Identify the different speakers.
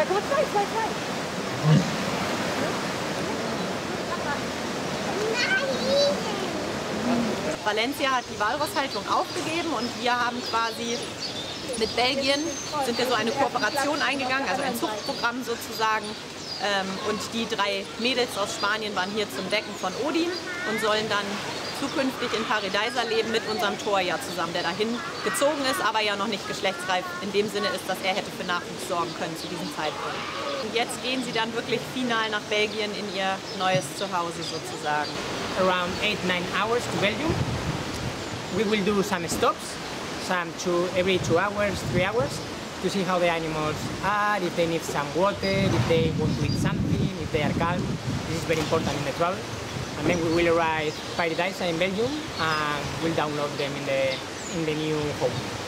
Speaker 1: guck mal, zwei. Valencia hat die Walrosshaltung aufgegeben und wir haben quasi mit Belgien sind wir so eine Kooperation eingegangen, also ein Zuchtprogramm sozusagen. Und die 3 Mädels aus Spanien waren hier zum Decken von Odin und sollen dann zukünftig in Paradise leben mit unserem Torja zusammen, der dahin gezogen ist, aber ja noch nicht geschlechtsreif in dem Sinne ist, dass er hätte für Nachwuchs sorgen können zu diesem Zeitpunkt. Und jetzt gehen sie dann wirklich final nach Belgien in ihr neues Zuhause sozusagen.
Speaker 2: Around 8-9 hours to Belgium. We will do some stops, every 2 hours, 3 hours, to see how the animals are, if they need some water, if they want to eat something, if they are calm. This is very important in the travel. And then we will arrive Paradise in Belgium and we'll download them in the new home.